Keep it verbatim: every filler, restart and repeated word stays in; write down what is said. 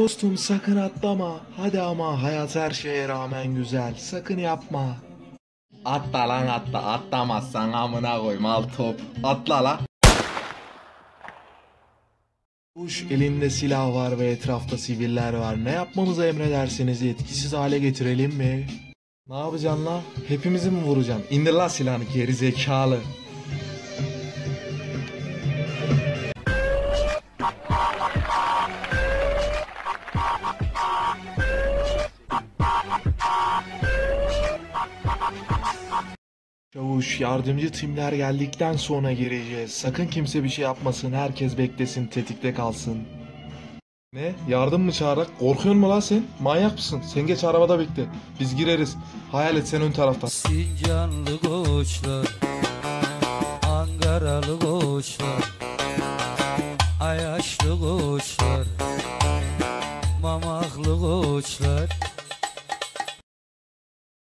Dostum sakın atlama. Hadi ama hayat her şeye rağmen güzel. Sakın yapma. Atla lan atla, atlamazsan amına koyma al top. Atla la. Kuş elinde silah var ve etrafta siviller var. Ne yapmamızı emredersiniz? Etkisiz hale getirelim mi? Ne yapacaksın la? Hepimizi mi vuracaksın? İndir la silahını geri zekalı. Çavuş, yardımcı timler geldikten sonra gireceğiz. Sakın kimse bir şey yapmasın. Herkes beklesin, tetikte kalsın. Ne? Yardım mı çağırak? Korkuyorsun mu lan sen? Manyak mısın? Sen geç arabada bekle. Biz gireriz. Hayal et sen ön taraftan. Sincanlı koçlar, Ankaralı koçlar, Ayaşlı koçlar, Mamaklı koçlar.